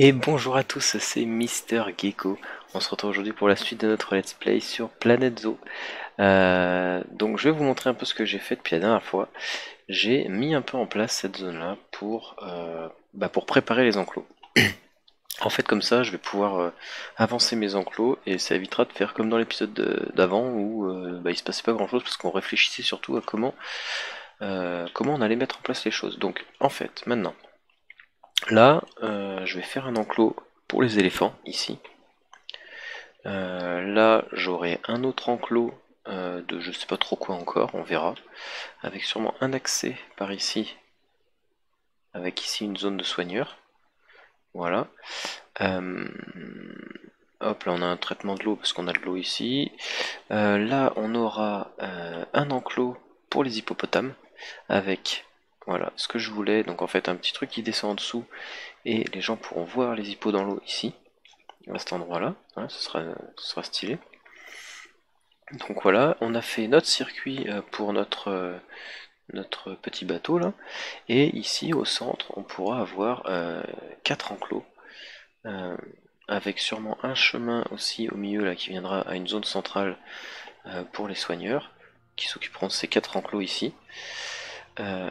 Et bonjour à tous, c'est Mister Gecko. On se retrouve aujourd'hui pour la suite de notre let's play sur Planet Zoo. Donc je vais vous montrer un peu ce que j'ai fait depuis la dernière fois. J'ai mis un peu en place cette zone-là pour préparer les enclos. En fait, comme ça, je vais pouvoir avancer mes enclos et ça évitera de faire comme dans l'épisode d'avant où il se passait pas grand-chose parce qu'on réfléchissait surtout à comment on allait mettre en place les choses. Donc en fait, maintenant, là, je vais faire un enclos pour les éléphants ici. Là, j'aurai un autre enclos de je sais pas trop quoi encore, on verra, avec sûrement un accès par ici, avec ici une zone de soigneurs. Voilà. Euh, Hop, là on a un traitement de l'eau parce qu'on a de l'eau ici. Là, on aura un enclos pour les hippopotames, avec voilà ce que je voulais. Donc en fait, un petit truc qui descend en dessous et les gens pourront voir les hippos dans l'eau ici, à cet endroit-là. Voilà, ce sera stylé. Donc voilà, on a fait notre circuit pour notre petit bateau là, et ici au centre on pourra avoir 4 enclos, euh, avec sûrement un chemin aussi au milieu là qui viendra à une zone centrale pour les soigneurs, qui s'occuperont de ces 4 enclos ici. Euh,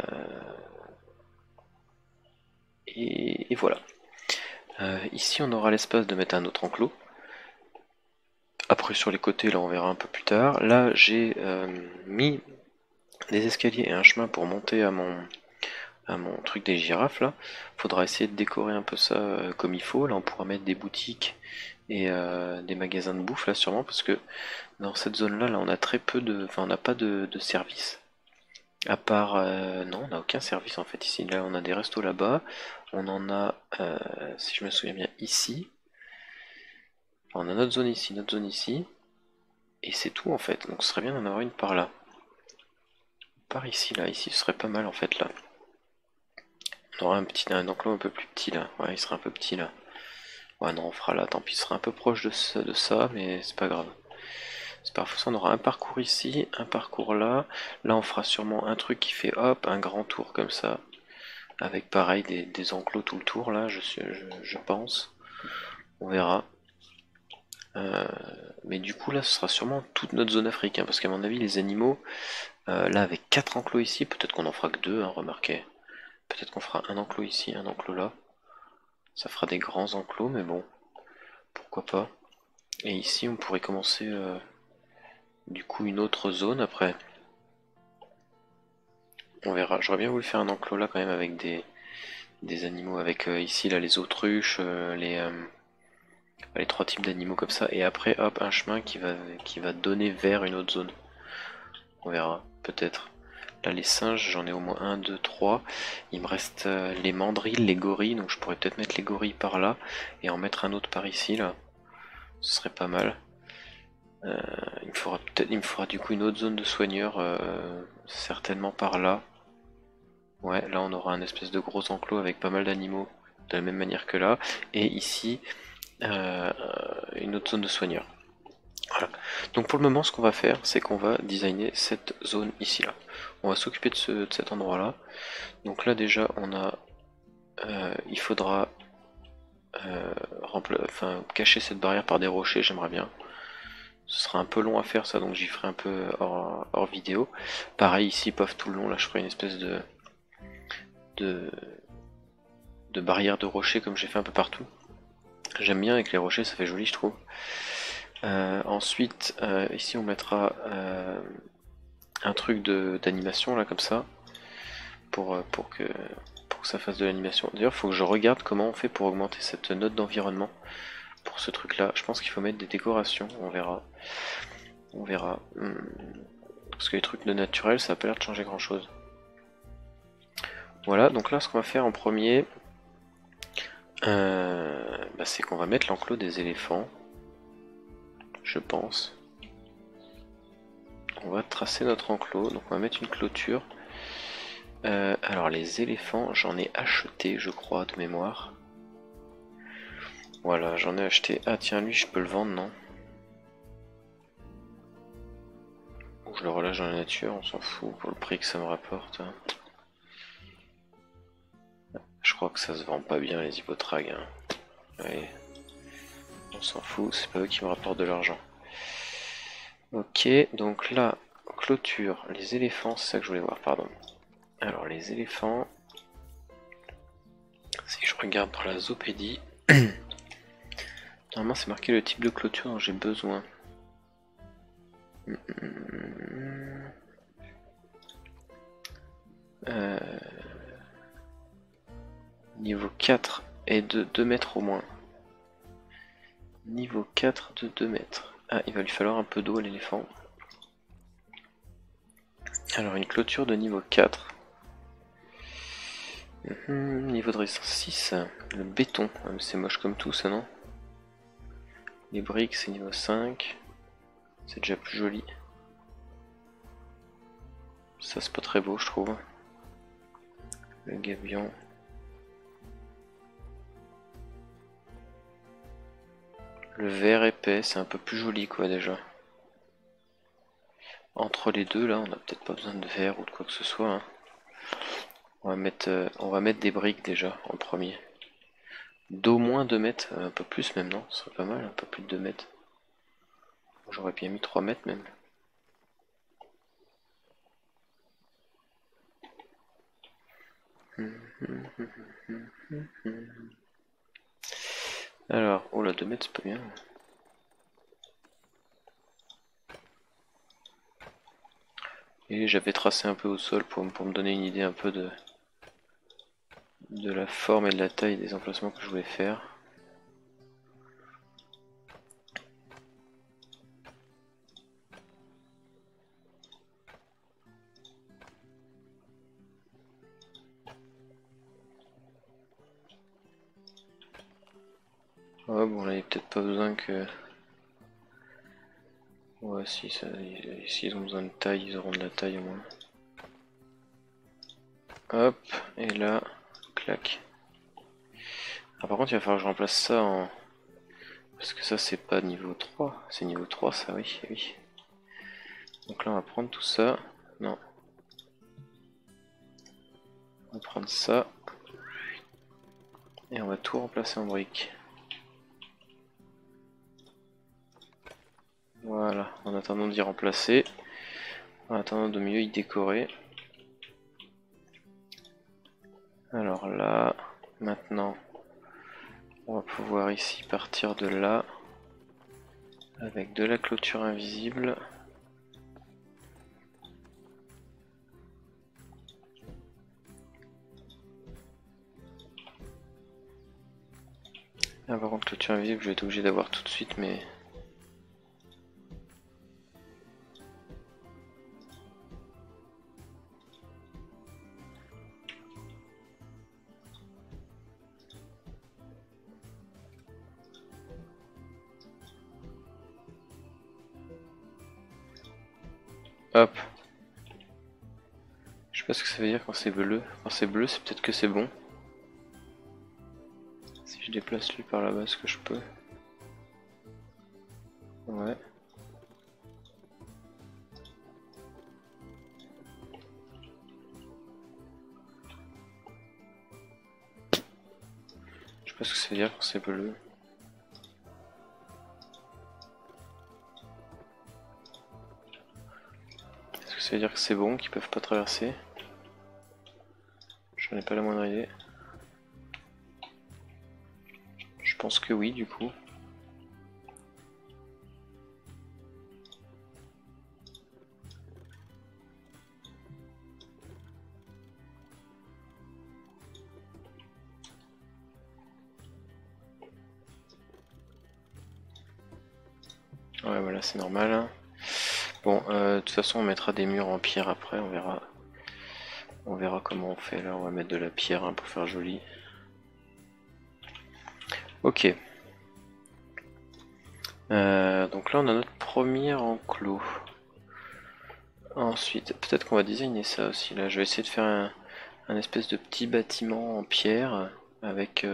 et voilà. Ici on aura l'espace de mettre un autre enclos. Après sur les côtés là on verra un peu plus tard. Là j'ai mis des escaliers et un chemin pour monter à mon truc des girafes là. Faudra essayer de décorer un peu ça comme il faut. Là on pourra mettre des boutiques et des magasins de bouffe là sûrement parce que dans cette zone là, on a très peu de. Enfin on n'a pas de service. À part. Non, on n'a aucun service en fait ici. Là on a des restos là-bas. On en a, si je me souviens bien, ici. Enfin, on a notre zone ici. Et c'est tout en fait. Donc ce serait bien d'en avoir une par là. Par ici là, ici ce serait pas mal en fait là. On aura un enclos un peu plus petit là. Ouais, il sera un peu petit là. Ouais, non, on fera là, tant pis, ce sera un peu proche de ça, mais c'est pas grave. C'est pas grave, on aura un parcours ici, un parcours là. Là, on fera sûrement un truc qui fait hop, un grand tour comme ça. Avec pareil des enclos tout le tour là, je pense. On verra. Euh, mais du coup, là, ce sera sûrement toute notre zone africaine, parce qu'à mon avis, les animaux, là, avec 4 enclos ici, peut-être qu'on en fera que 2, hein, remarquez. Peut-être qu'on fera un enclos ici, un enclos là. Ça fera des grands enclos, mais bon, pourquoi pas. Et ici, on pourrait commencer du coup une autre zone après. On verra. J'aurais bien voulu faire un enclos là quand même avec des animaux, avec ici là les autruches, les 3 types d'animaux comme ça. Et après, hop, un chemin qui va donner vers une autre zone. On verra, peut-être. Là, les singes, j'en ai au moins un, 2, 3. Il me reste les mandrilles, les gorilles, donc je pourrais peut-être mettre les gorilles par là et en mettre un autre par ici là. Ce serait pas mal. Il me faudra du coup une autre zone de soigneurs, certainement par là. Ouais, là on aura un espèce de gros enclos avec pas mal d'animaux, de la même manière que là. Et ici, euh, une autre zone de soigneurs. Voilà. Donc pour le moment, ce qu'on va faire, c'est qu'on va designer cette zone ici là. On va s'occuper de cet endroit là. Donc là déjà, il faudra cacher cette barrière par des rochers, j'aimerais bien. Ce sera un peu long à faire ça, donc j'y ferai un peu hors vidéo. Pareil ici, paf, tout le long, là je ferai une espèce de, de barrière de rochers comme j'ai fait un peu partout. J'aime bien avec les rochers, ça fait joli je trouve. Ensuite, ici on mettra un truc d'animation là comme ça, pour que ça fasse de l'animation. D'ailleurs, il faut que je regarde comment on fait pour augmenter cette note d'environnement pour ce truc là. Je pense qu'il faut mettre des décorations, on verra. On verra. Parce que les trucs de naturel, ça a pas l'air de changer grand chose. Voilà, donc là ce qu'on va faire en premier, c'est qu'on va mettre l'enclos des éléphants, je pense. On va tracer notre enclos, donc on va mettre une clôture. Alors les éléphants, j'en ai acheté, je crois, de mémoire. Voilà, j'en ai acheté. Ah tiens, lui, je peux le vendre, non? Ou je le relâche dans la nature, on s'en fout, pour le prix que ça me rapporte. Hein. Je crois que ça se vend pas bien, les hippotragues. Hein. Allez, on s'en fout, c'est pas eux qui me rapportent de l'argent. Ok, donc là, clôture, les éléphants, c'est ça que je voulais voir, pardon. Alors les éléphants, si je regarde dans la zoopédie, normalement c'est marqué le type de clôture dont j'ai besoin. Niveau 4 et de 2 mètres au moins. Niveau 4 de 2 mètres. Ah, il va lui falloir un peu d'eau à l'éléphant. Alors une clôture de niveau 4. Niveau de résistance 6. Le béton, c'est moche comme tout ça, non? Les briques c'est niveau 5. C'est déjà plus joli. Ça c'est pas très beau je trouve. Le gabion. Le verre épais c'est un peu plus joli quoi déjà. Entre les deux là on a peut-être pas besoin de verre ou de quoi que ce soit. Hein. On va mettre des briques déjà en premier. D'au moins 2 mètres, un peu plus même non, ce serait pas mal, un peu plus de 2 mètres. J'aurais bien mis 3 mètres même. Alors, oh là 2 mètres c'est pas bien. Et j'avais tracé un peu au sol pour me donner une idée un peu de la forme et de la taille des emplacements que je voulais faire. Oh bon là il n'y a peut-être pas besoin que... Ouais si, s'ils ont besoin de taille, ils auront de la taille au moins. Hop, et là, clac. Ah, par contre il va falloir que je remplace ça en... Parce que ça c'est pas niveau 3, c'est niveau 3 ça, oui, oui. Donc là on va prendre tout ça. Non. On va prendre ça. Et on va tout remplacer en briques. Voilà, en attendant d'y remplacer. En attendant de mieux y décorer. Alors là, maintenant, on va pouvoir ici partir de là. Avec de la clôture invisible. Ah, par contre, clôture invisible, je vais être obligé d'avoir tout de suite, mais... Hop. Je sais pas ce que ça veut dire quand c'est bleu. Quand c'est bleu, c'est peut-être que c'est bon. Si je déplace lui par là-bas, est-ce que je peux? Ouais. Je sais pas ce que ça veut dire quand c'est bleu. Est-ce que ça veut dire que c'est bon, qu'ils peuvent pas traverser? J'en ai pas la moindre idée. Je pense que oui, du coup. Ouais, voilà, c'est normal. Hein. Bon, de toute façon, on mettra des murs en pierre après, on verra. On verra comment on fait. Là, on va mettre de la pierre hein, pour faire joli. Ok. Donc là, on a notre premier enclos. Ensuite, peut-être qu'on va designer ça aussi. Là, je vais essayer de faire un espèce de petit bâtiment en pierre avec...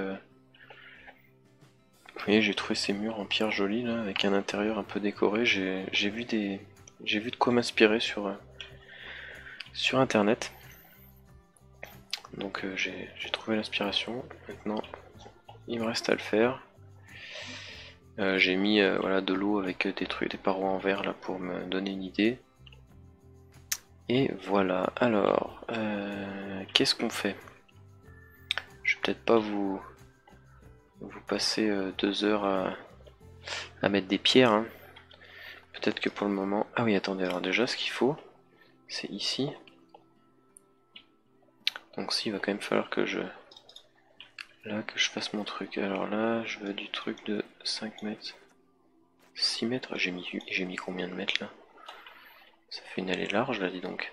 Vous voyez, j'ai trouvé ces murs en pierre jolis là, avec un intérieur un peu décoré. J'ai vu de quoi m'inspirer sur internet. Donc j'ai trouvé l'inspiration. Maintenant, il me reste à le faire. J'ai mis voilà, de l'eau avec des trucs, des parois en verre là pour me donner une idée. Et voilà, alors, qu'est-ce qu'on fait? Je vais peut-être pas vous passer 2 heures à mettre des pierres, hein. Peut-être que pour le moment... Ah oui, attendez, alors déjà ce qu'il faut, c'est ici. Donc si, il va quand même falloir que je... Là, que je fasse mon truc. Alors là, je veux du truc de 5 mètres. 6 mètres? J'ai mis combien de mètres là? Ça fait une allée large là, dis donc.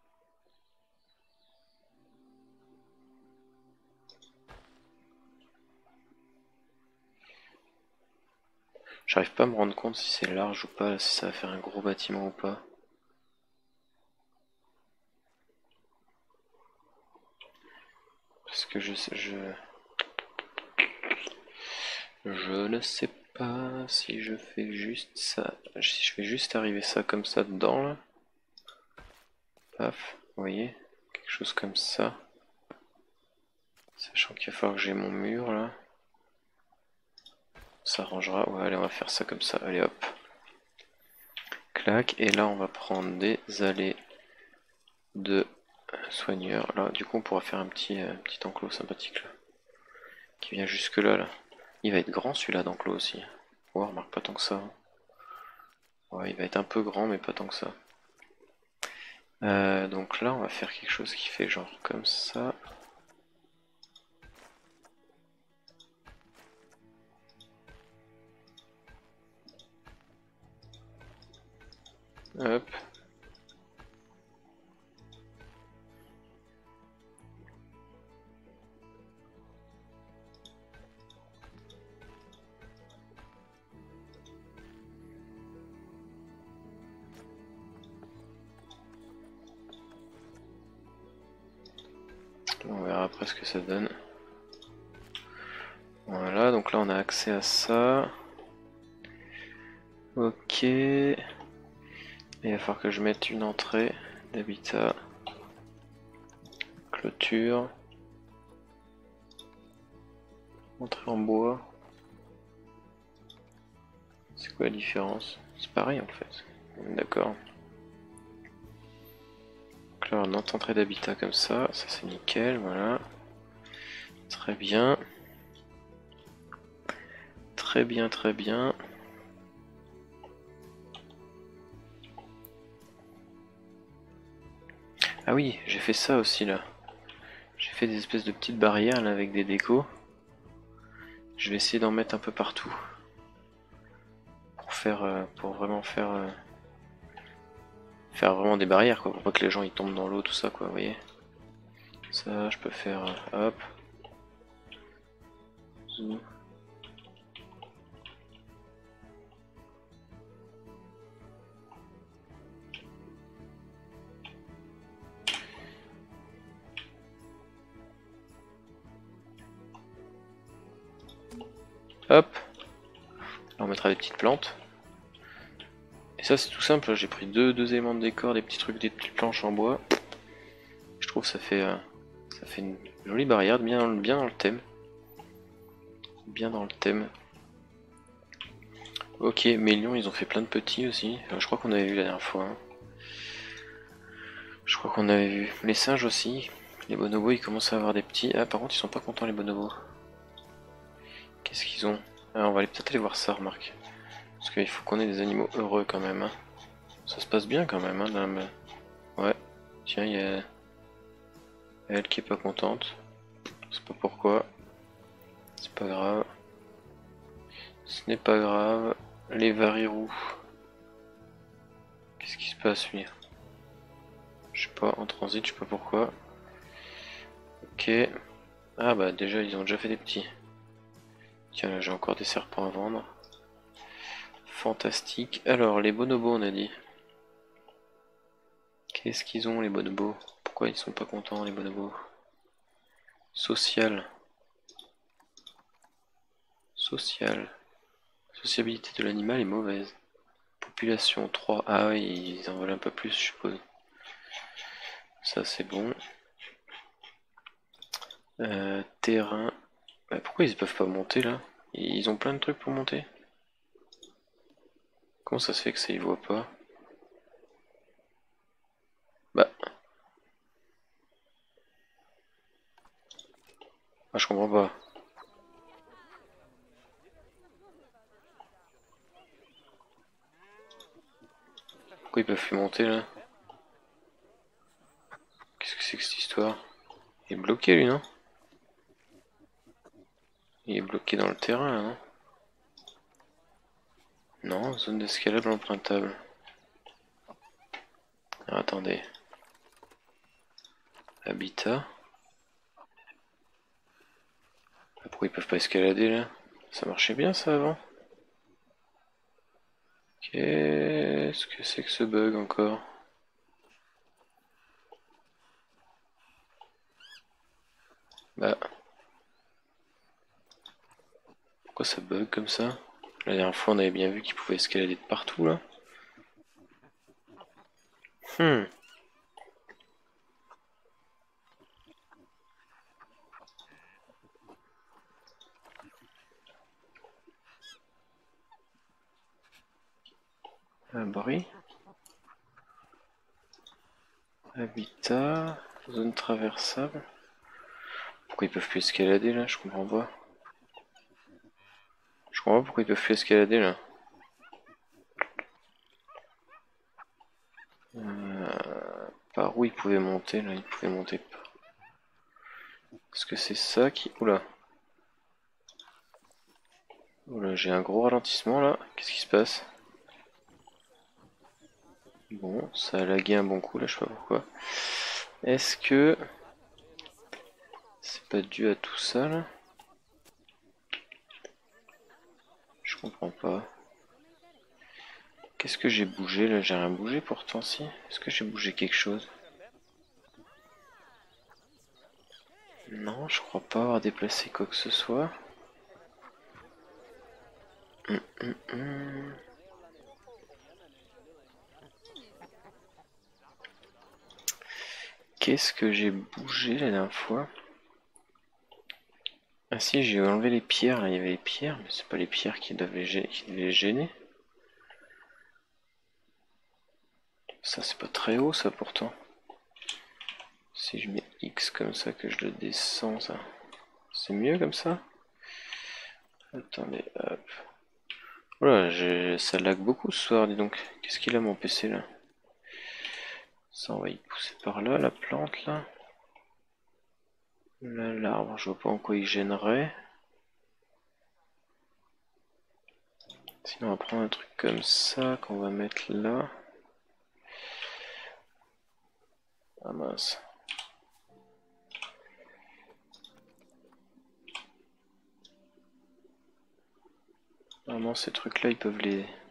J'arrive pas à me rendre compte si c'est large ou pas, si ça va faire un gros bâtiment ou pas. Parce que je ne sais pas si je fais juste ça. Si je fais juste arriver ça comme ça dedans là. Paf, vous voyez? Quelque chose comme ça. Sachant qu'il va falloir que j'ai mon mur là. Ça rangera. Ouais, allez, on va faire ça comme ça. Allez hop. Clac. Et là, on va prendre des allées de soigneurs. Là, du coup, on pourra faire un petit enclos sympathique là. Qui vient jusque là, là. Il va être grand celui-là d'enclos aussi. Oh, remarque pas tant que ça. Ouais, il va être un peu grand, mais pas tant que ça. Donc là, on va faire quelque chose qui fait genre comme ça. Hop. On verra après ce que ça donne. Voilà, donc là on a accès à ça. Ok. Il va falloir que je mette une entrée d'habitat. Clôture. Entrée en bois. C'est quoi la différence? C'est pareil en fait. D'accord. Donc là on a une entrée d'habitat comme ça c'est nickel, voilà. Très bien. Très bien, très bien. Ah oui, j'ai fait ça aussi là. J'ai fait des espèces de petites barrières là avec des décos. Je vais essayer d'en mettre un peu partout. Pour vraiment faire vraiment des barrières quoi, pour pas que les gens ils tombent dans l'eau, tout ça quoi, vous voyez. Ça, je peux faire, hop. Zoom. Hop. Là, on mettra des petites plantes. Et ça c'est tout simple, j'ai pris deux éléments de décor, des petits trucs, des petites planches en bois. Je trouve que ça fait une jolie barrière, bien dans le thème. Bien dans le thème. Ok, mes lions ils ont fait plein de petits aussi. Je crois qu'on avait vu la dernière fois, hein. Je crois qu'on avait vu. Les singes aussi. Les bonobos ils commencent à avoir des petits. Ah par contre ils sont pas contents les bonobos. Qu'est-ce qu'ils ont? Ah, on va peut-être aller voir ça, remarque. Parce qu'il faut qu'on ait des animaux heureux quand même, hein. Ça se passe bien quand même, hein, là, mais... Ouais. Tiens, il y a elle qui est pas contente. C'est pas pourquoi. C'est pas grave. Ce n'est pas grave. Les varirous. Qu'est-ce qui se passe lui? Je sais pas, en transit, je sais pas pourquoi. Ok. Ah bah déjà ils ont déjà fait des petits. Tiens là j'ai encore des serpents à vendre. Fantastique. Alors les bonobos on a dit. Qu'est-ce qu'ils ont les bonobos? Pourquoi ils sont pas contents les bonobos? Social. Social. Sociabilité de l'animal est mauvaise. Population 3. Ah oui, ils en veulent un peu plus, je suppose. Ça, c'est bon. Terrain. Bah, pourquoi ils peuvent pas monter là? Ils ont plein de trucs pour monter? Comment ça se fait que ça y voit pas? Bah. Ah, je comprends pas. Pourquoi ils peuvent plus monter là? Qu'est-ce que c'est que cette histoire? Il est bloqué lui, non? Il est bloqué dans le terrain là, non? Non, zone d'escalade empruntable. Alors, attendez. Habitat. Ah, pourquoi ils peuvent pas escalader là? Ça marchait bien ça avant? Qu'est-ce que c'est que ce bug encore? Bah. Pourquoi ça bug comme ça? La dernière fois on avait bien vu qu'ils pouvaient escalader de partout là. Hmm. Abri. Habitat. Zone traversable. Pourquoi ils peuvent plus escalader là? Je comprends pas. Je comprends pas pourquoi ils peuvent plus escalader là. Par où ils pouvaient monter là? Ils pouvaient monter pas. Est-ce que c'est ça qui... Oula. Oula, j'ai un gros ralentissement là. Qu'est-ce qui se passe? Bon, ça a lagué un bon coup là, je sais pas pourquoi. Est-ce que c'est pas dû à tout ça là? Je comprends pas. Qu'est-ce que j'ai bougé là? J'ai rien bougé pourtant si. Est-ce que j'ai bougé quelque chose? Non, je crois pas avoir déplacé quoi que ce soit. Hum. Qu'est-ce que j'ai bougé la dernière fois? Ah si, j'ai enlevé les pierres, là il y avait les pierres, mais c'est pas les pierres qui devaient les gêner. Ça c'est pas très haut ça pourtant. Si je mets X comme ça, que je le descends, ça... C'est mieux comme ça? Attendez, hop. Voilà, ça lag beaucoup ce soir, dis donc. Qu'est-ce qu'il a mon PC là? Ça, on va y pousser par là, la plante là. Là, l'arbre, je vois pas en quoi il gênerait. Sinon, on va prendre un truc comme ça qu'on va mettre là. Ah mince. Normalement, ces trucs-là, ils peuvent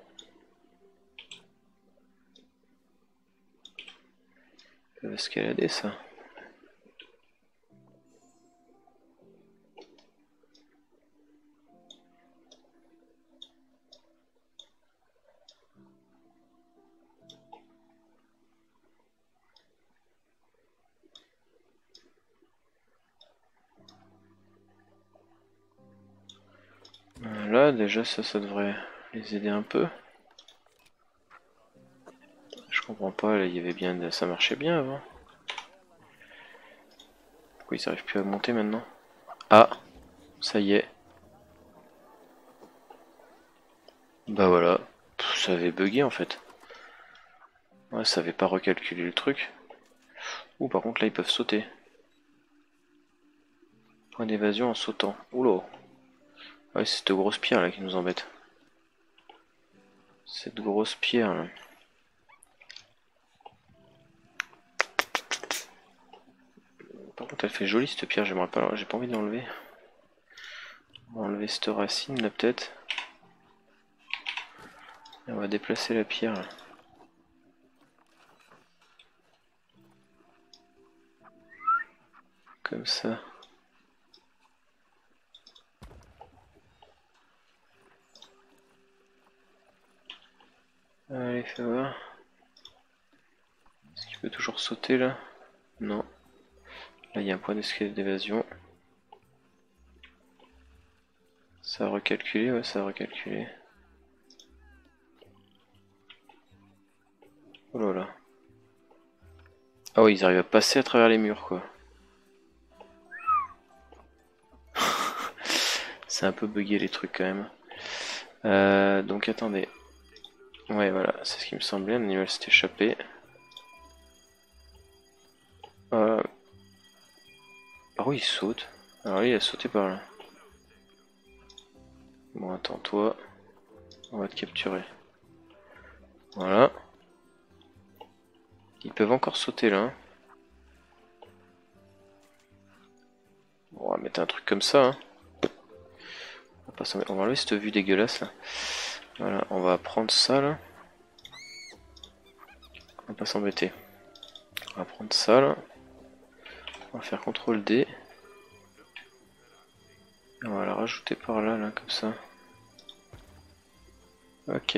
escalader ça. Là, déjà, ça devrait les aider un peu. Je comprends pas, là, il y avait bien, ça marchait bien avant. Pourquoi ils n'arrivent plus à monter maintenant? Ah, ça y est. Bah voilà, ça avait bugué en fait. Ouais, ça avait pas recalculé le truc. Ouh, par contre là ils peuvent sauter. Point d'évasion en sautant. Oula. Ouais, c'est cette grosse pierre là qui nous embête. Cette grosse pierre là. Par contre elle fait jolie cette pierre, j'aimerais pas, j'ai pas envie de l'enlever. On va enlever cette racine là peut-être. Et on va déplacer la pierre là. Comme ça. Allez, fais voir. Est-ce qu'il peut toujours sauter là? Non. Là il y a un point d'escalier d'évasion. Ça a recalculé, ouais, ça a recalculé. Oh là là. Ah oui, ils arrivent à passer à travers les murs, quoi. C'est un peu bugué les trucs quand même. Donc attendez. Ouais, voilà, c'est ce qui me semblait. L'animal s'est échappé. Ah oui, il saute. Alors lui, il a sauté par là. Bon, attends, toi, on va te capturer. Voilà. Ils peuvent encore sauter là. Hein. Bon, on va mettre un truc comme ça. Hein. On va enlever cette vue dégueulasse là. Voilà, on va prendre ça là. On va pas s'embêter. On va prendre ça là. On va faire CTRL D. Et on va la rajouter par là, là, comme ça. Ok.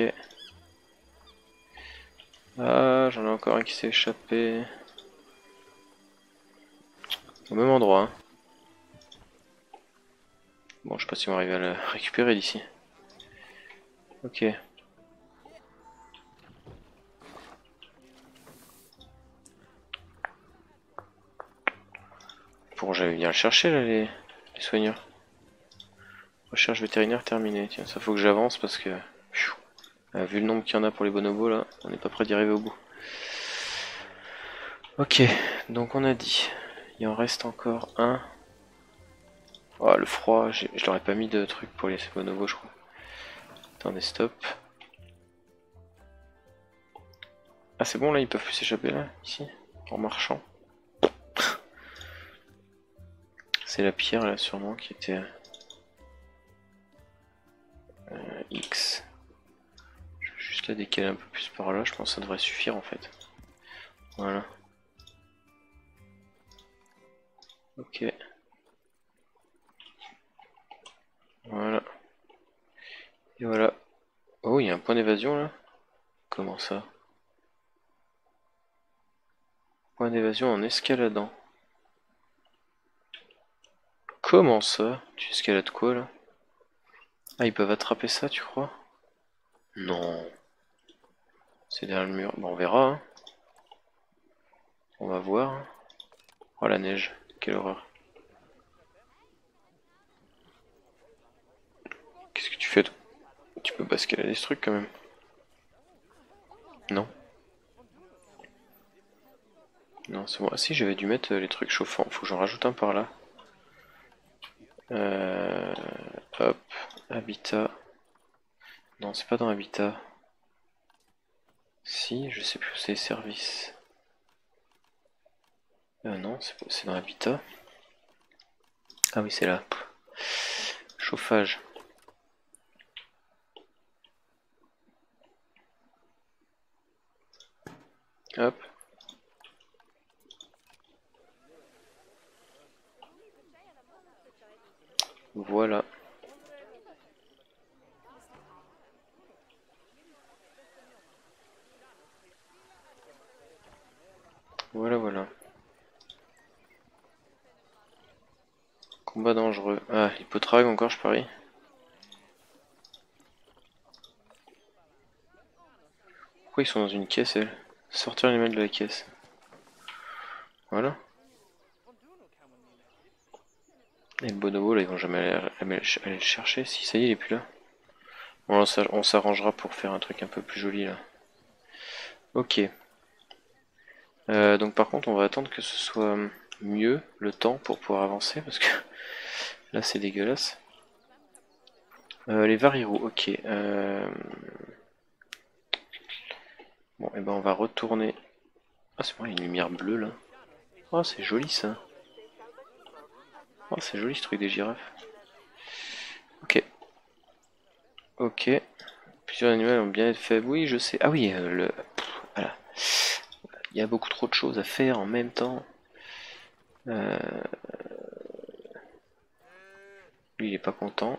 Ah, j'en ai encore un qui s'est échappé. Au même endroit. Hein. Bon, je sais pas si on va arriver à le récupérer d'ici. Ok. Bon, j'allais venir le chercher là, les soigneurs. Recherche vétérinaire terminée. Tiens, ça faut que j'avance parce que... vu le nombre qu'il y en a pour les bonobos là, on n'est pas prêt d'y arriver au bout. Ok, donc on a dit. Il en reste encore un. Oh, le froid, je l'aurais pas mis de trucs pour les bonobos, je crois. Attendez, stop. Ah, c'est bon là, ils peuvent plus s'échapper là, ici, en marchant. C'est la pierre là, sûrement, qui était. X. Je vais juste la décaler un peu plus par là, je pense que ça devrait suffire en fait. Voilà. Ok. Voilà. Et voilà. Oh, il y a un point d'évasion là. Comment ça? Point d'évasion en escaladant. Comment ça? Tu escalades quoi là? Ah, ils peuvent attraper ça, tu crois? Non. C'est derrière le mur. Bon, on verra. Hein. On va voir. Hein. Oh la neige. Quelle horreur. Qu'est-ce que tu fais toi? Tu peux pas escalader ce truc quand même. Non. Non, c'est bon. Ah si, j'avais dû mettre les trucs chauffants. Faut que j'en rajoute un par là. Euh... Hop. Habitat. Non, c'est pas dans Habitat. Si, je sais plus où c'est, service. Non, c'est dans Habitat. Ah oui, c'est là. Chauffage. Hop. Voilà. Voilà, voilà. Combat dangereux. Ah, hypotrag encore, je parie. Pourquoi ils sont dans une caisse, elles? Sortir les mails de la caisse. Voilà. Et le bonobo, là, ils vont jamais aller le chercher. Si, ça y est, il est plus là. Bon, on s'arrangera pour faire un truc un peu plus joli, là. Ok. Donc par contre, on va attendre que ce soit mieux, le temps, pour pouvoir avancer, parce que là, c'est dégueulasse. Les varirous, ok. Bon, et ben on va retourner. Ah, c'est bon, il y a une lumière bleue, là. Oh, c'est joli, ça. Oh, c'est joli, ce truc des girafes. Ok. Ok. Plusieurs animaux ont bien être faibles. Oui, je sais. Ah oui, voilà. Il y a beaucoup trop de choses à faire en même temps. Euh, Lui, il est pas content.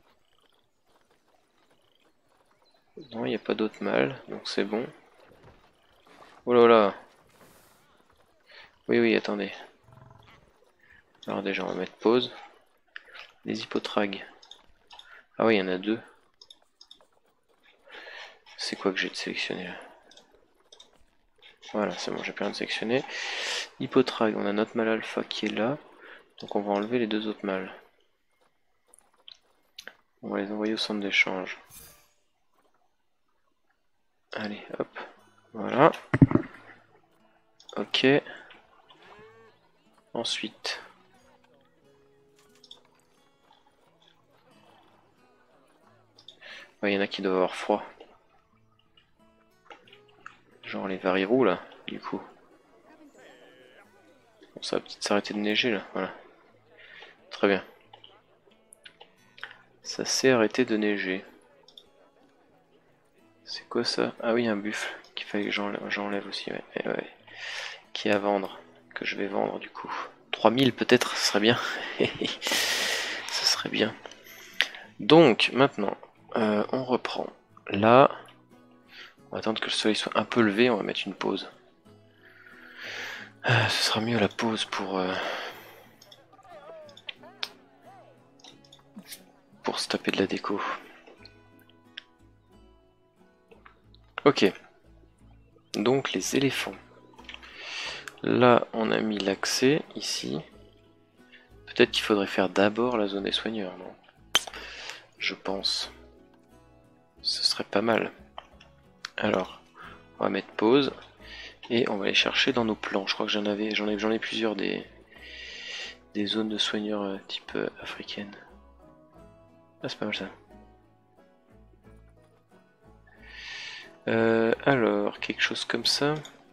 Non, il n'y a pas d'autre mal, donc c'est bon. Oh là là. Oui, oui, attendez. Alors déjà, on va mettre pause. Les hypotrags. Ah oui, il y en a deux. C'est quoi que j'ai de sélectionné là? Voilà, c'est bon, j'ai plus rien de sélectionné. Hippotrag, on a notre mâle alpha qui est là. Donc on va enlever les deux autres mâles. On va les envoyer au centre d'échange. Allez, hop. Voilà. Ok. Ensuite. Il y en a qui doivent avoir froid. Genre les varirous là, du coup. Bon, ça va peut-être s'arrêter de neiger là, voilà. Très bien. Ça s'est arrêté de neiger. C'est quoi ça? Ah oui, un buffle qu'il fallait que j'enlève aussi, ouais. Ouais. Qui est à vendre, que je vais vendre du coup. 3000 peut-être, ce serait bien. Ce serait bien. Donc, maintenant, on reprend. Là, on va attendre que le soleil soit un peu levé, on va mettre une pause. Ce sera mieux la pause pour se taper de la déco. Ok. Donc les éléphants. Là, on a mis l'accès ici. Peut-être qu'il faudrait faire d'abord la zone des soigneurs, non? Je pense. Ce serait pas mal. Alors, on va mettre pause. Et on va aller chercher dans nos plans. Je crois que j'en ai plusieurs des zones de soigneurs type africaine. Ah, c'est pas mal ça. Alors, quelque chose comme ça.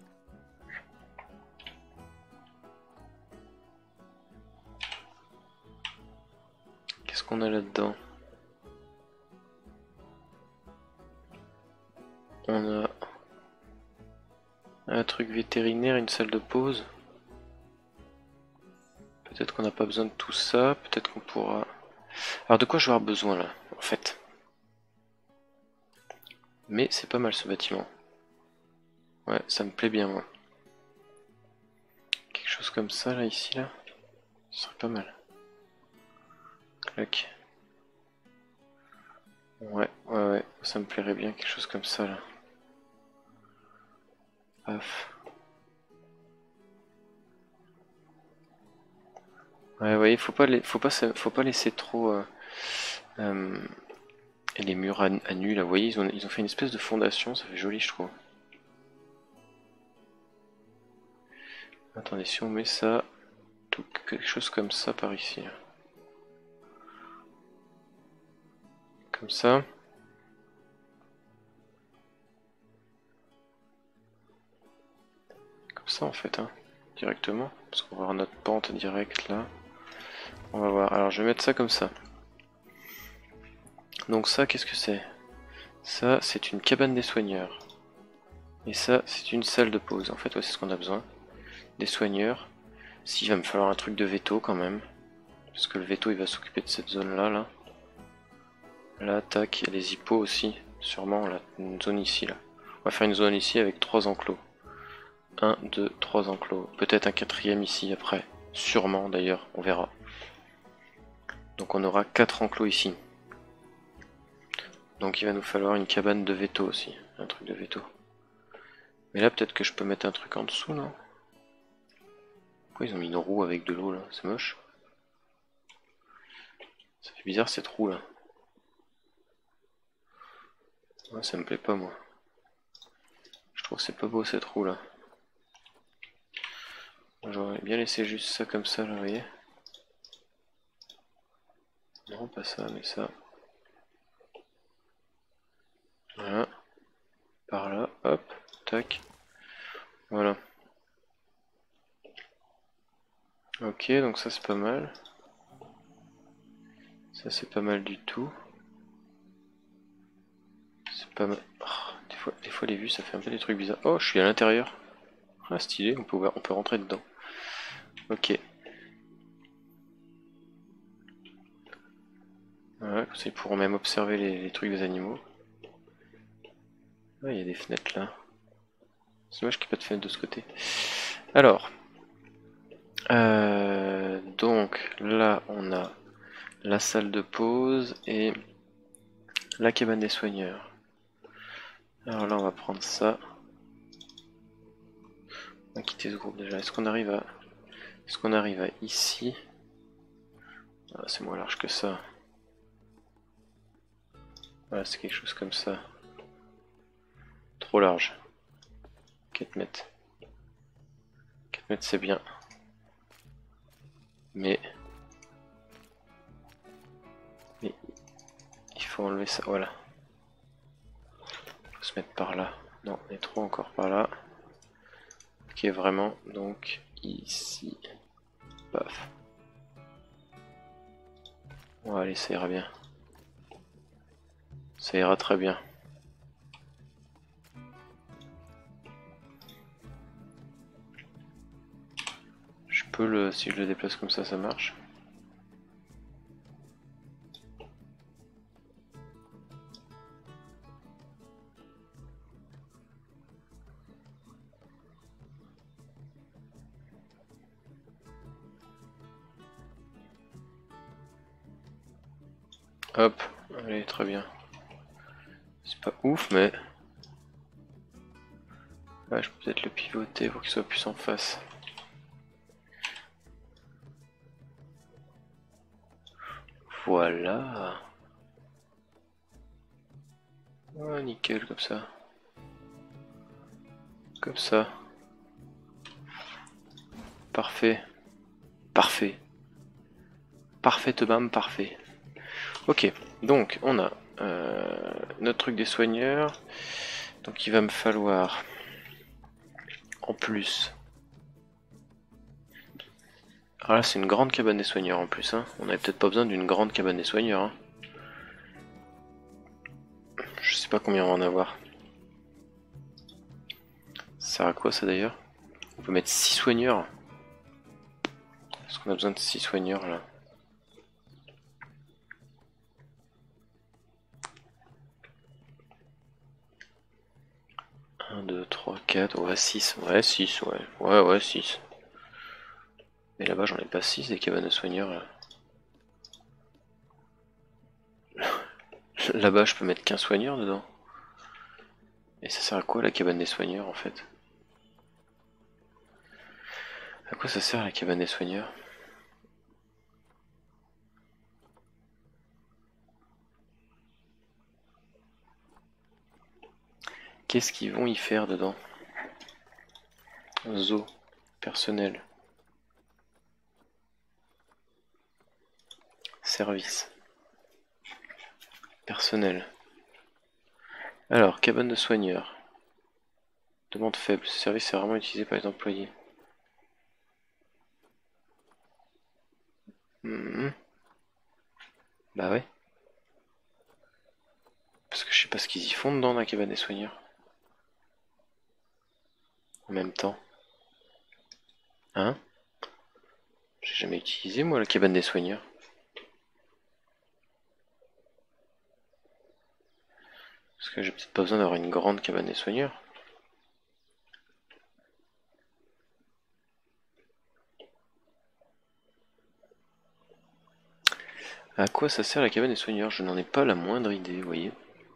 Qu'est-ce qu'on a là-dedans? On a un truc vétérinaire, une salle de pause. Peut-être qu'on n'a pas besoin de tout ça. Peut-être qu'on pourra... Alors de quoi je vais avoir besoin là, en fait? Mais c'est pas mal ce bâtiment. Ouais, ça me plaît bien moi. Quelque chose comme ça là, ici là. Ce serait pas mal. Clac. Ouais, ça me plairait bien quelque chose comme ça là. Paf. Ouais, ouais, faut pas laisser trop les murs à nu là. Vous voyez, ils ont fait une espèce de fondation, ça fait joli, je trouve. Attendez, si on met ça, tout quelque chose comme ça par ici, là. Comme ça. Comme ça en fait, hein, directement. Parce qu'on va avoir notre pente directe là. On va voir. Alors je vais mettre ça comme ça. Donc ça, qu'est-ce que c'est? Ça, c'est une cabane des soigneurs. Et ça, c'est une salle de pause. En fait, ouais, c'est ce qu'on a besoin. Des soigneurs. S'il va me falloir un truc de veto quand même. Parce que le veto, il va s'occuper de cette zone-là, là. Là, tac, il y a les hippos aussi. Sûrement, là, une zone ici, là. On va faire une zone ici avec 3 enclos. 1, 2, 3 enclos. Peut-être un quatrième ici après. Sûrement, d'ailleurs, on verra. Donc on aura 4 enclos ici. Donc il va nous falloir une cabane de veto aussi. Un truc de veto. Mais là, peut-être que je peux mettre un truc en dessous, non? Pourquoi ils ont mis une roue avec de l'eau, là? C'est moche. Ça fait bizarre cette roue, là. Ouais, ça me plaît pas, moi. Je trouve que c'est pas beau, cette roue, là. J'aurais bien laissé juste ça comme ça, là, vous voyez? Non, pas ça, mais ça. Voilà. Par là, hop, tac. Voilà. Ok, donc ça c'est pas mal. Ça c'est pas mal du tout. C'est pas mal. Oh, des fois les vues ça fait un peu des trucs bizarres. Oh, je suis à l'intérieur. Ah, stylé, on peut rentrer dedans. Ok. Voilà, comme ça ils pourront même observer les trucs des animaux. Ah, il y a des fenêtres là. C'est dommage qu'il n'y ait pas de fenêtre de ce côté. Alors. Donc là on a la salle de pause et la cabane des soigneurs. Alors là on va prendre ça. On va quitter ce groupe déjà. Est-ce qu'on arrive à ici? Ah, c'est moins large que ça. Voilà, c'est quelque chose comme ça. Trop large. 4 mètres. 4 mètres c'est bien. Mais il faut enlever ça, voilà. Il faut se mettre par là. Non, on est trop encore par là. Ok, vraiment, donc ici. Paf. Bon, allez, ça ira bien. Ça ira très bien. Je peux le... Si je le déplace comme ça marche. Hop, allez, très bien. C'est pas ouf, mais... Ouais, je peux peut-être le pivoter pour qu'il soit plus en face. Voilà. Oh, nickel, comme ça. Comme ça. Parfait. Parfait. Parfait, bam, parfait. Ok, donc on a notre truc des soigneurs. Donc il va me falloir en plus. Ah là c'est une grande cabane des soigneurs en plus. Hein. On avait peut-être pas besoin d'une grande cabane des soigneurs. Hein. Je sais pas combien on va en avoir. Ça sert à quoi ça d'ailleurs? On peut mettre 6 soigneurs. Est-ce qu'on a besoin de 6 soigneurs là? 1, 2, 3, 4, ouais 6, ouais 6, ouais 6. Mais là-bas j'en ai pas 6 des cabanes de soigneurs là. Là-bas je peux mettre qu'un soigneur dedans. Et ça sert à quoi la cabane des soigneurs en fait? À quoi ça sert la cabane des soigneurs? Qu'est-ce qu'ils vont y faire dedans? Zoo, personnel, service, personnel. Alors, cabane de soigneurs. Demande faible, ce service est rarement utilisé par les employés. Bah ouais. Parce que je sais pas ce qu'ils y font dedans, la cabane des soigneurs. En même temps. Hein? J'ai jamais utilisé moi la cabane des soigneurs. Parce que j'ai peut-être pas besoin d'avoir une grande cabane des soigneurs. À quoi ça sert la cabane des soigneurs? Je n'en ai pas la moindre idée, vous voyez.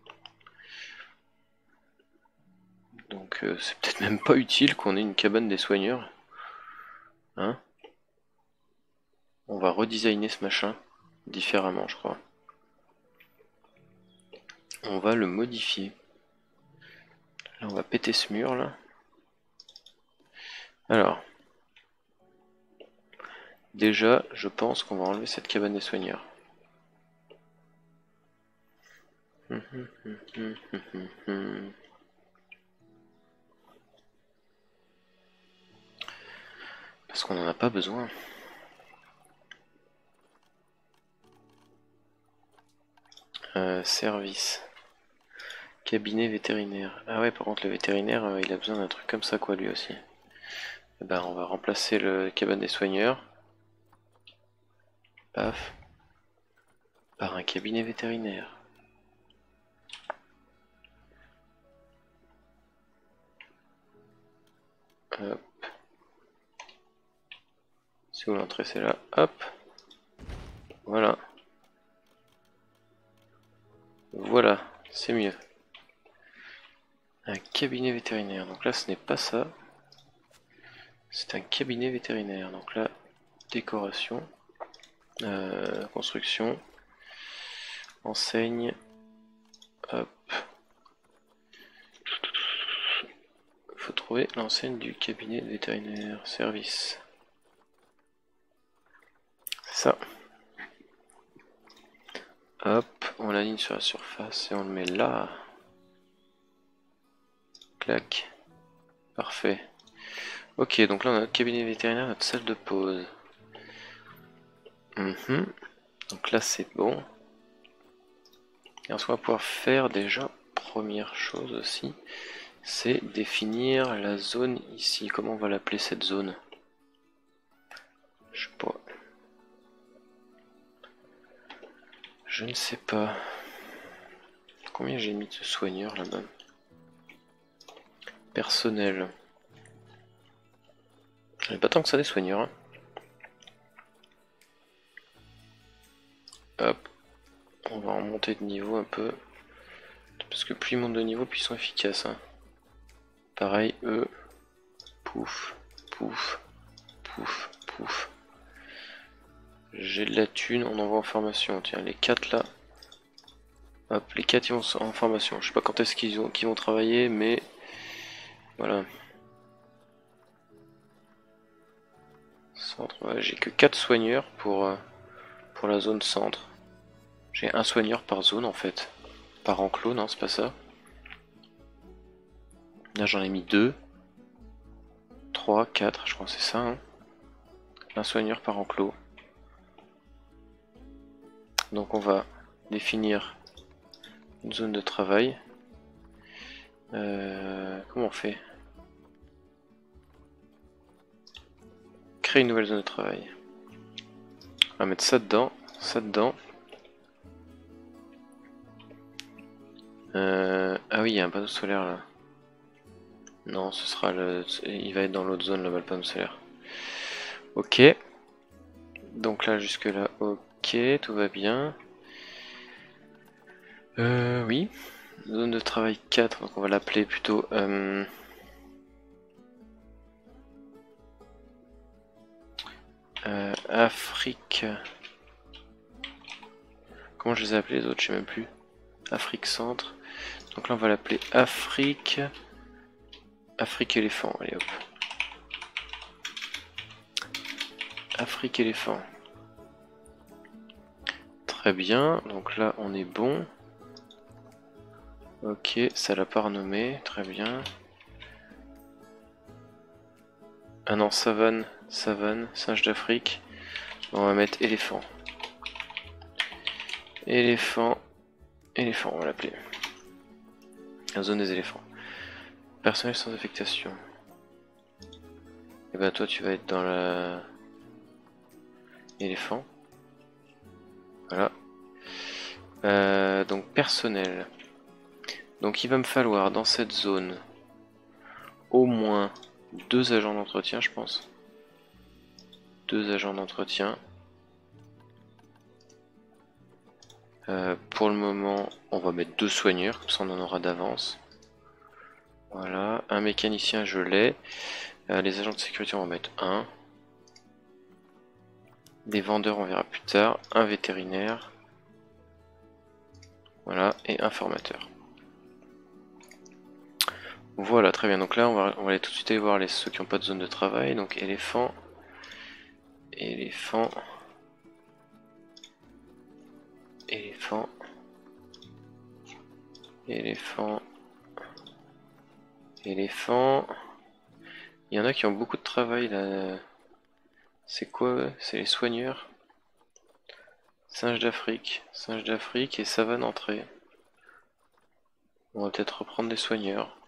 Donc c'est peut-être même pas utile qu'on ait une cabane des soigneurs. Hein? On va redesigner ce machin différemment, je crois. On va le modifier. Là, on va péter ce mur là. Alors, déjà, je pense qu'on va enlever cette cabane des soigneurs. Parce qu'on n'en a pas besoin. Service. Cabinet vétérinaire. Ah ouais, par contre, le vétérinaire, il a besoin d'un truc comme ça, quoi, lui aussi. Eh ben, on va remplacer le cabane des soigneurs. Paf. Par un cabinet vétérinaire. Hop. C'est où l'entrée? C'est là. Hop. Voilà. Voilà. C'est mieux. Un cabinet vétérinaire. Donc là, ce n'est pas ça. C'est un cabinet vétérinaire. Donc là, décoration, construction, enseigne. Hop. Faut trouver l'enseigne du cabinet vétérinaire. Service. C'est ça. Hop, on l'aligne sur la surface et on le met là. Clac. Parfait. Ok, donc là on a notre cabinet vétérinaire, notre salle de pause. Donc là c'est bon. Et ce qu'on va pouvoir faire déjà, première chose aussi, c'est définir la zone ici. Comment on va l'appeler cette zone? Je sais pas. Je ne sais pas. Combien j'ai mis de soigneurs là-bas? Personnel. J'ai pas tant que ça des soigneurs. Hein. Hop. On va en monter de niveau un peu. Parce que plus ils montent de niveau, plus ils sont efficaces. Hein. Pareil, eux. Pouf, pouf, pouf, pouf. J'ai de la thune, on envoie en formation. Tiens, les 4 là. Hop, les 4 ils vont en formation. Je sais pas quand est-ce qu'ils vont travailler, mais voilà. Centre, ouais, j'ai que 4 soigneurs pour la zone centre. J'ai un soigneur par zone en fait. Par enclos, non, c'est pas ça. Là j'en ai mis 2. 3, 4, je crois que c'est ça. Hein. Un soigneur par enclos. Donc on va définir une zone de travail. Comment on fait? Créer une nouvelle zone de travail. On va mettre ça dedans, ça dedans. Ah oui, il y a un panneau solaire là. Non, ce sera il va être dans l'autre zone là-bas, le panneau solaire. Ok. Donc là, jusque là, ok, tout va bien. Oui. Zone de travail 4, donc on va l'appeler plutôt... Afrique... Comment je les ai appelés les autres, je sais même plus. Afrique centre. Donc là on va l'appeler Afrique... Afrique éléphant, allez hop. Afrique éléphant. Très bien, donc là on est bon. Ok, ça l'a pas renommé, très bien. Ah non, savane, savane, singe d'Afrique. On va mettre éléphant. Éléphant, éléphant, on va l'appeler. La zone des éléphants. Personnel sans affectation. Et bah toi tu vas être dans la... Éléphant. Voilà. Donc personnel. Donc il va me falloir dans cette zone au moins 2 agents d'entretien, je pense. 2 agents d'entretien. Pour le moment, on va mettre 2 soigneurs, comme ça on en aura d'avance. Voilà, un mécanicien je l'ai. Les agents de sécurité on va mettre 1. Des vendeurs on verra plus tard. Un vétérinaire. Voilà, et un formateur. Voilà, très bien. Donc là, on va aller tout de suite aller voir ceux qui n'ont pas de zone de travail. Donc éléphant, éléphant, éléphant, éléphant, éléphant. Il y en a qui ont beaucoup de travail là. C'est quoi? C'est les soigneurs. Singe d'Afrique et savane entrée. On va peut-être reprendre des soigneurs.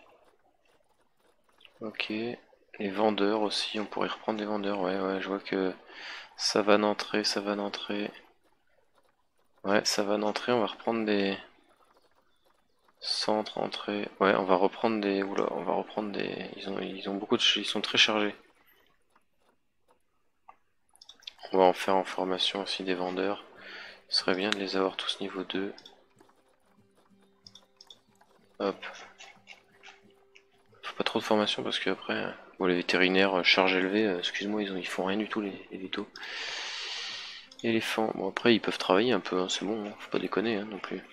Ok. Les vendeurs aussi, on pourrait reprendre des vendeurs. Ouais, ouais, je vois que savane entrée, savane entrée. Ouais, savane entrée, on va reprendre des... Centre, entrée. Ouais, on va reprendre des... Oula, on va reprendre des... Ils ont beaucoup de... Ils sont très chargés. On va en faire en formation aussi des vendeurs. Ce serait bien de les avoir tous niveau 2. Hop. Faut pas trop de formation parce que après, bon, les vétérinaires charge élevée, excuse-moi, ils font rien du tout les vétos. Éléphants, bon après ils peuvent travailler un peu, hein, c'est bon, hein, faut pas déconner hein, non plus.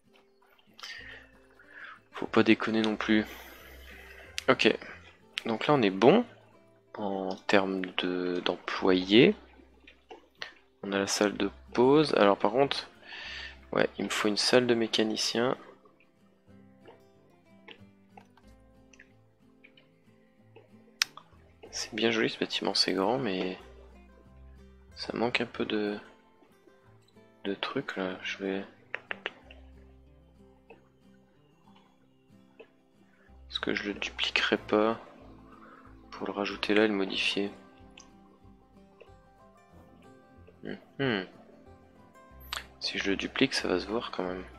Faut pas déconner non plus. Ok, donc là on est bon en termes d'employés. On a la salle de pause. Alors par contre, ouais, il me faut une salle de mécanicien. C'est bien joli ce bâtiment, c'est grand, mais ça manque un peu de trucs là. Je vais. Est-ce que je le dupliquerai pas pour le rajouter là et le modifier? Si je le duplique, ça va se voir quand même.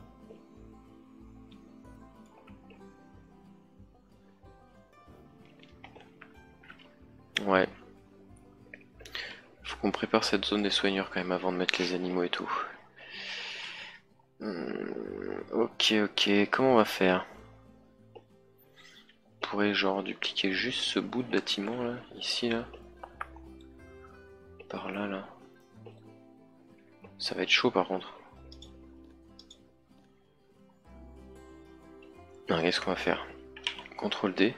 Ouais. Faut qu'on prépare cette zone des soigneurs quand même avant de mettre les animaux et tout. Ok, comment on va faire? On pourrait genre dupliquer juste ce bout de bâtiment là, ici là. Par là là. Ça va être chaud par contre. Non, qu'est-ce qu'on va faire? CTRL D.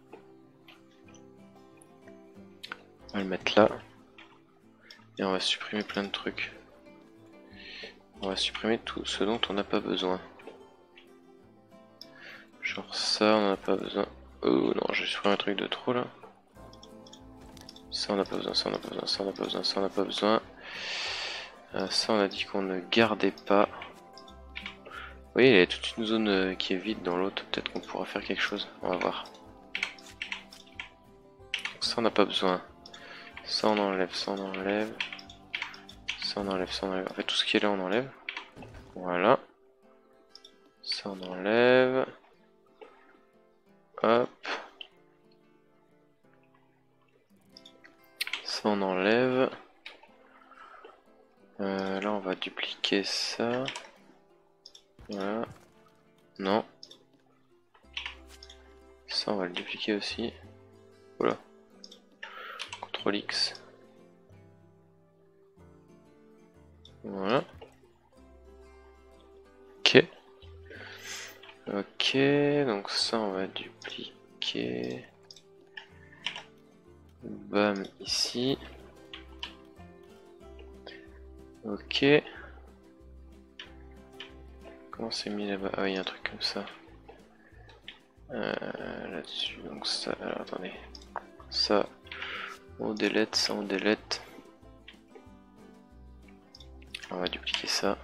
On va le mettre là. Et on va supprimer plein de trucs. On va supprimer tout ce dont on n'a pas besoin. Genre ça, on n'en a pas besoin. Oh non, j'ai supprimé un truc de trop là. Ça on n'a pas besoin, ça on n'a pas besoin, ça on n'a pas besoin, ça on n'a pas besoin. Ça on a dit qu'on ne gardait pas. Oui, il y a toute une zone qui est vide dans l'autre, peut-être qu'on pourra faire quelque chose, on va voir. Ça on n'a pas besoin. Ça on enlève, ça on enlève. Ça on enlève, ça on enlève. En fait tout ce qui est là on enlève. Voilà. Ça on enlève. Hop. Ça on enlève. Là on va dupliquer ça. Voilà. Non. Ça on va le dupliquer aussi. Voilà. CTRL X. Voilà. Ok. Ok, donc ça on va dupliquer. Bam, ici. Ok. Comment c'est mis là-bas? Ah oui, il y a un truc comme ça. Là-dessus, donc ça, alors attendez. Ça, on delete, ça on delete. On va dupliquer ça.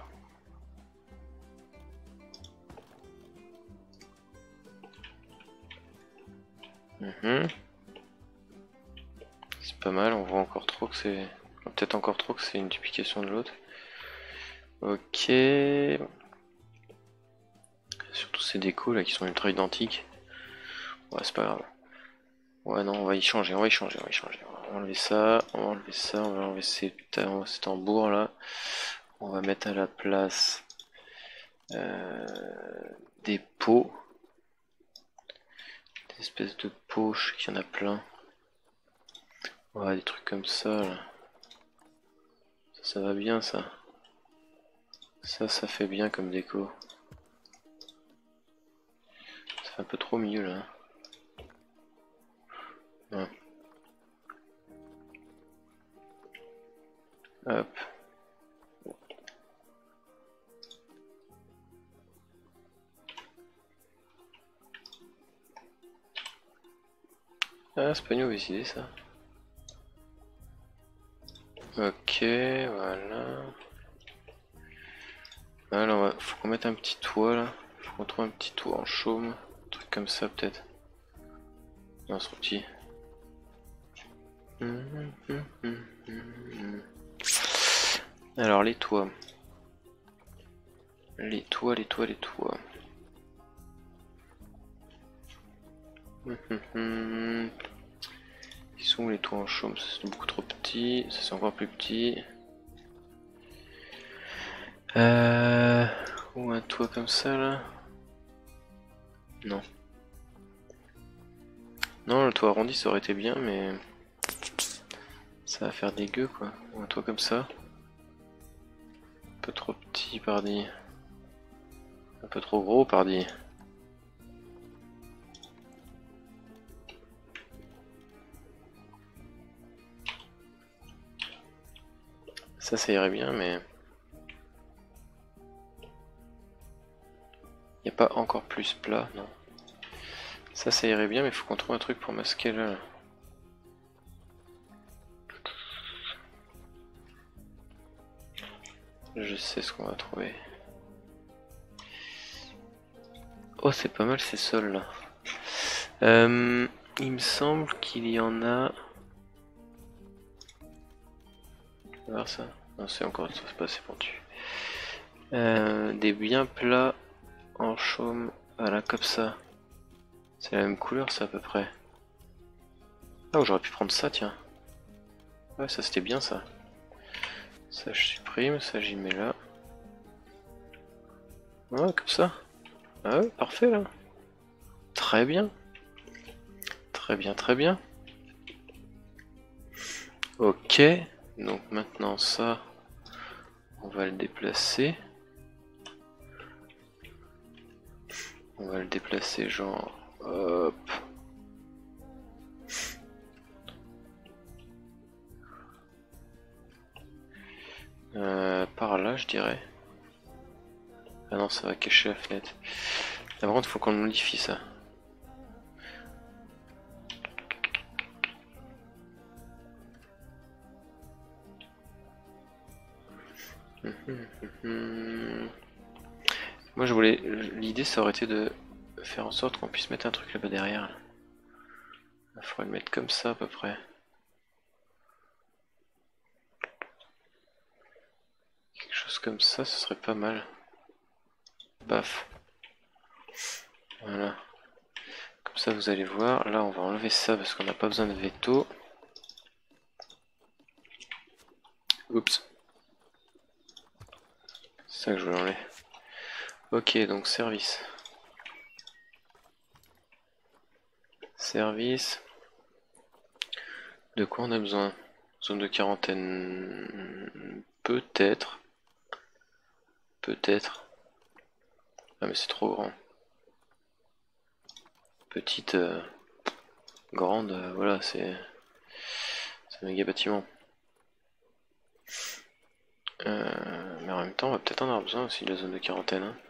C'est pas mal, on voit encore trop que c'est... Peut-être encore trop que c'est une duplication de l'autre. Ok. Surtout ces décos là qui sont ultra identiques. Ouais, c'est pas grave. Ouais, non, on va y changer, on va y changer, on va y changer. On va enlever ça, on va enlever ça, on va enlever ces tambours là. On va mettre à la place des pots. Des espèces de poches, qu'il y en a plein. Ouais, des trucs comme ça là. Ça va bien ça. Ça fait bien comme déco. Ça fait un peu trop mieux là. Ouais. Hop. Ah, c'est pas une mauvaise idée ça. Ok, voilà. Alors, faut qu'on mette un petit toit là. Faut qu'on trouve un petit toit en chaume. Un truc comme ça peut-être. Non, c'est trop petit. Alors, les toits. Les toits. Ils sont où les toits en chaume? Ça c'est beaucoup trop petit. Ça c'est encore plus petit. Ou un toit comme ça là? Non. Non, le toit arrondi ça aurait été bien, mais ça va faire dégueu quoi. Un toit comme ça. Un peu trop petit, pardi. Un peu trop gros, pardi. Ça irait bien, mais... Y a pas encore plus plat, non. Ça irait bien, mais il faut qu'on trouve un truc pour masquer là. Je sais ce qu'on va trouver. Oh, c'est pas mal ces sols là. Il me semble qu'il y en a... On va voir ça. Non, c'est encore... C'est pas assez pentu. Des bien plats en chaume. Voilà, comme ça. C'est la même couleur ça à peu près. Ah, j'aurais pu prendre ça, tiens. Ouais, ça c'était bien ça. Ça je supprime, ça j'y mets là. Ouais, comme ça. Ah ouais, parfait là. Très bien. Très bien, très bien. Ok. Donc maintenant ça, on va le déplacer. On va le déplacer genre... Hop. Par là je dirais. Ah non, ça va cacher la fenêtre. Par contre, faut qu'on modifie ça. Moi je voulais... L'idée ça aurait été de faire en sorte qu'on puisse mettre un truc là-bas derrière. Il faudrait le mettre comme ça à peu près. Quelque chose comme ça, ce serait pas mal. Paf. Voilà. Comme ça vous allez voir. Là on va enlever ça parce qu'on n'a pas besoin de veto. Oups. C'est ça que je voulais enlever. Ok, donc service. Service. De quoi on a besoin? Zone de quarantaine. Peut-être. Peut-être. Ah mais c'est trop grand. Petite. Grande. Voilà, c'est un méga bâtiment. Mais en même temps, on va peut-être en avoir besoin aussi de la zone de quarantaine. Hein.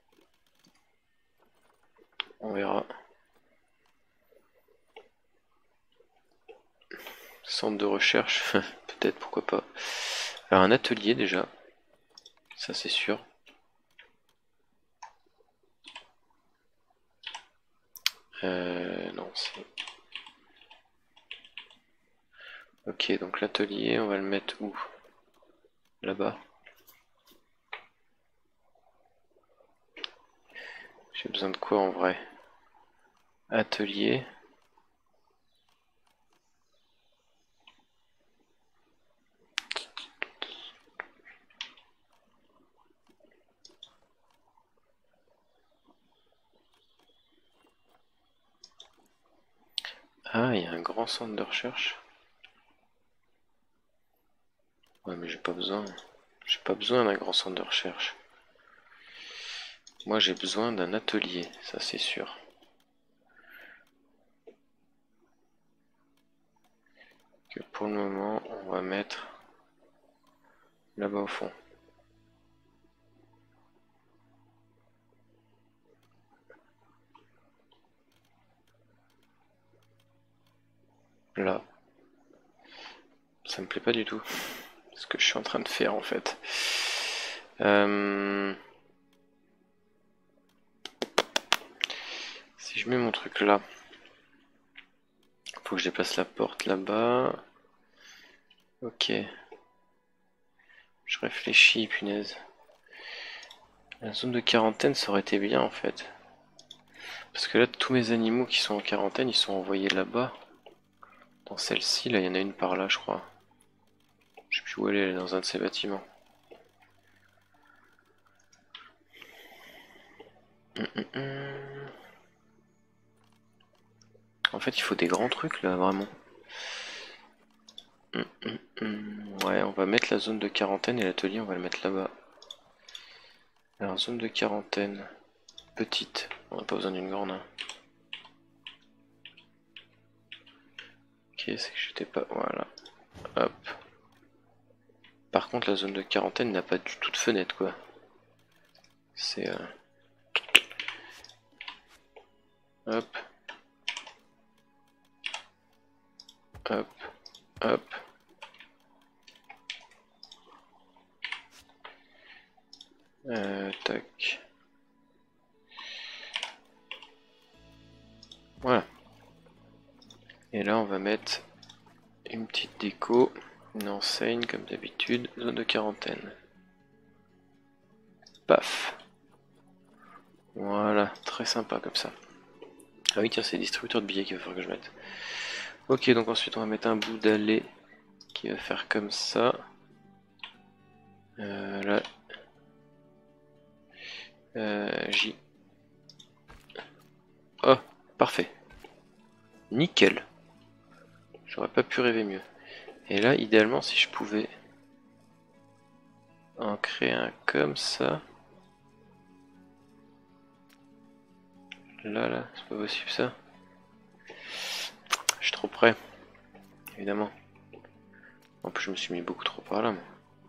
On verra. Centre de recherche, peut-être, pourquoi pas. Alors un atelier déjà, ça c'est sûr. Non, c'est... Ok, donc l'atelier, on va le mettre où? Là-bas. J'ai besoin de quoi en vrai? Atelier. Ah, il y a un grand centre de recherche. Ouais, mais j'ai pas besoin. J'ai pas besoin d'un grand centre de recherche. Moi, j'ai besoin d'un atelier, ça c'est sûr. Que pour le moment, on va mettre là-bas au fond. Là. Ça me plaît pas du tout. Ce que je suis en train de faire en fait. Si je mets mon truc là, faut que je déplace la porte là-bas. Ok. Je réfléchis, punaise. La zone de quarantaine, ça aurait été bien en fait. Parce que là, tous mes animaux qui sont en quarantaine, ils sont envoyés là-bas. Dans celle-ci, là, il y en a une par là, je crois. Je sais plus où elle est dans un de ces bâtiments. En fait, il faut des grands trucs là, vraiment. Ouais, on va mettre la zone de quarantaine et l'atelier, on va le mettre là-bas. Alors, zone de quarantaine, petite, on n'a pas besoin d'une grande. Hein. Ok, c'est que j'étais pas. Voilà. Hop. Par contre, la zone de quarantaine n'a pas du tout de fenêtre, quoi. C'est. Hop. Hop. Hop. Tac. Voilà. Et là, on va mettre une petite déco, une enseigne comme d'habitude, zone de quarantaine. Paf. Voilà, très sympa comme ça. Ah oui, tiens, c'est distributeur de billets qu'il va falloir que je mette. Ok, donc ensuite on va mettre un bout d'allée qui va faire comme ça. Là. J. Oh, parfait. Nickel. J'aurais pas pu rêver mieux. Et là, idéalement, si je pouvais en créer un comme ça. Là, c'est pas possible ça. Je suis trop près. Évidemment. En plus, je me suis mis beaucoup trop par là, moi.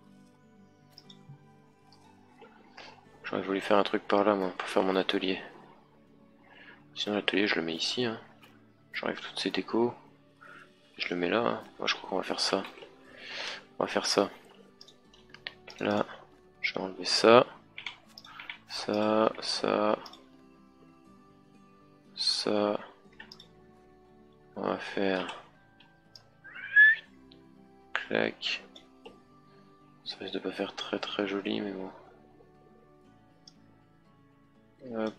J'aurais voulu faire un truc par là, moi, pour faire mon atelier. Sinon, l'atelier, je le mets ici. Hein. J'enlève toutes ces décos. Je le mets là. Hein. Moi, je crois qu'on va faire ça. On va faire ça. Là, je vais enlever ça. Ça, ça. Ça. On va faire. Clac. Ça risque de pas faire très très joli, mais bon. Hop.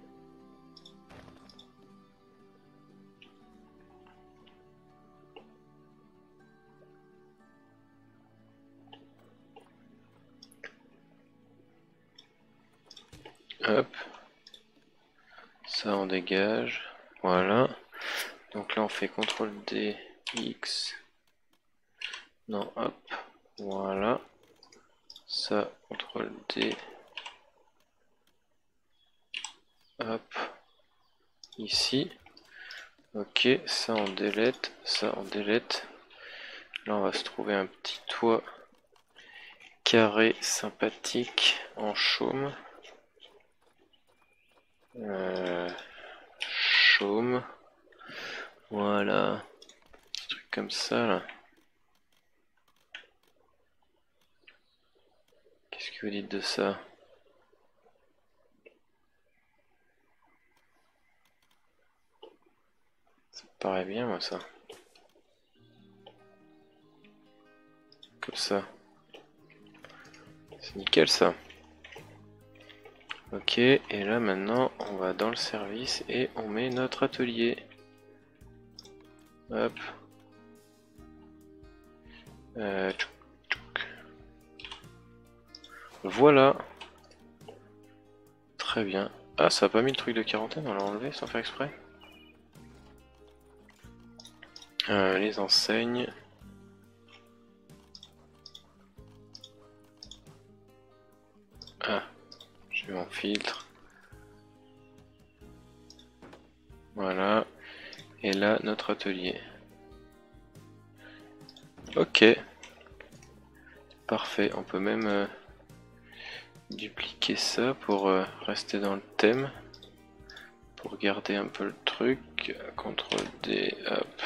Hop. Ça on dégage. Voilà. Donc là on fait CTRL D, X. Non, hop. Voilà. Ça, CTRL D. Hop. Ici. Ok, ça on delete. Ça on delete. Là on va se trouver un petit toit carré sympathique en chaume. Chaume. Voilà. Petit truc comme ça là. Qu'est-ce que vous dites de ça? Ça me paraît bien moi ça. Comme ça. C'est nickel ça. Ok, et là maintenant on va dans le service et on met notre atelier. Hop. Tchouk, tchouk. Voilà. Très bien. Ah, ça a pas mis le truc de quarantaine, on l'a enlevé sans faire exprès. Les enseignes. Ah, j'ai mon filtre. Voilà. Et là, notre atelier. Ok. Parfait. On peut même dupliquer ça pour rester dans le thème. Pour garder un peu le truc. CTRL D. Hop.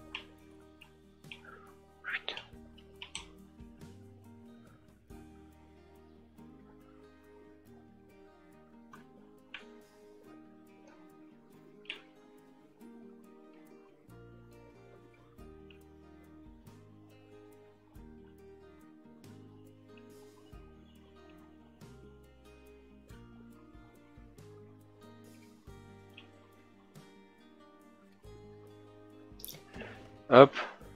Hop.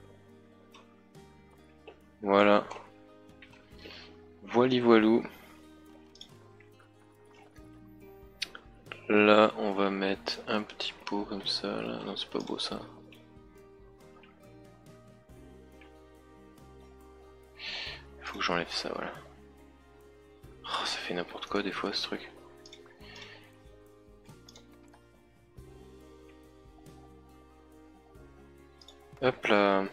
Voilà. Voili voilou. Là, on va mettre un petit pot comme ça. Là. Non, c'est pas beau ça. Faut que j'enlève ça, voilà. Oh, ça fait n'importe quoi des fois ce truc. Hop là.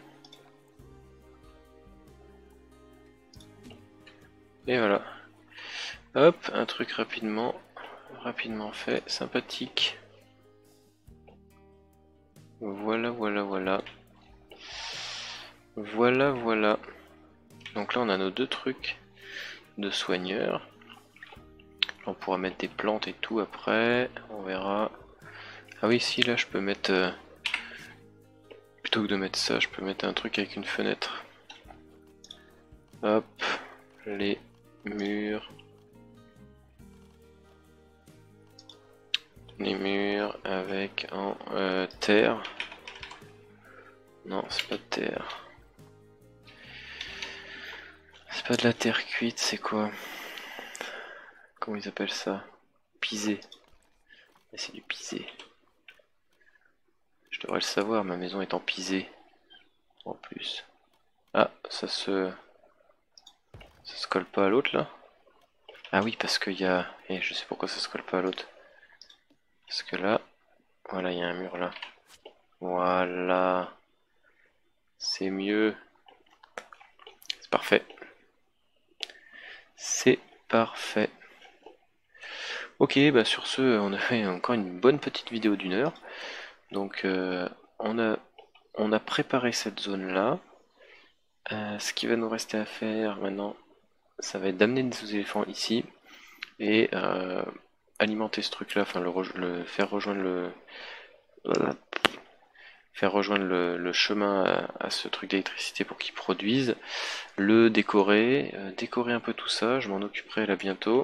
Et voilà. Hop, un truc rapidement fait, sympathique. Voilà, voilà, voilà. Voilà, voilà. Donc là, on a nos deux trucs de soigneurs. On pourra mettre des plantes et tout après, on verra. Ah oui, si, là, je peux mettre... plutôt que de mettre ça, je peux mettre un truc avec une fenêtre. Hop, les murs. Les murs avec en terre. Non, c'est pas de terre. C'est pas de la terre cuite, c'est quoi? Comment ils appellent ça? Pisé. C'est du pisé. Je devrais le savoir, ma maison est en pisé. En plus. Ah, ça se colle pas à l'autre là? Ah oui, parce qu'il y a... Et je sais pourquoi ça se colle pas à l'autre. Parce que là, voilà, il y a un mur là. Voilà. C'est mieux. C'est parfait. C'est parfait. Ok, bah sur ce, on a fait encore une bonne petite vidéo d'1 heure. Donc on a préparé cette zone là. Ce qui va nous rester à faire maintenant, ça va être d'amener des éléphants ici et alimenter ce truc là, enfin faire rejoindre le chemin à ce truc d'électricité pour qu'il produise, le décorer, décorer un peu tout ça, je m'en occuperai là bientôt.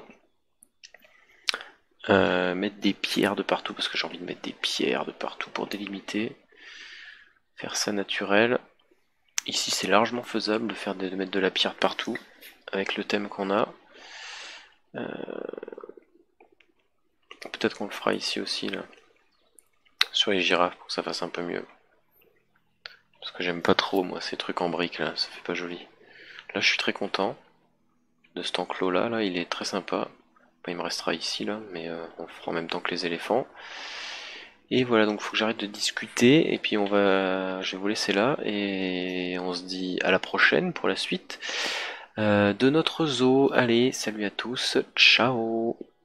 Mettre des pierres de partout parce que j'ai envie de mettre des pierres de partout pour délimiter, faire ça naturel. Ici c'est largement faisable de mettre de la pierre partout avec le thème qu'on a. Peut-être qu'on le fera ici aussi là, sur les girafes pour que ça fasse un peu mieux. Parce que j'aime pas trop moi ces trucs en briques là, ça fait pas joli. Là je suis très content de cet enclos là, il est très sympa. Bah, il me restera ici là, mais on fera en même temps que les éléphants. Et voilà, donc faut que j'arrête de discuter, et puis je vais vous laisser là, et on se dit à la prochaine pour la suite de notre zoo. Allez, salut à tous, ciao!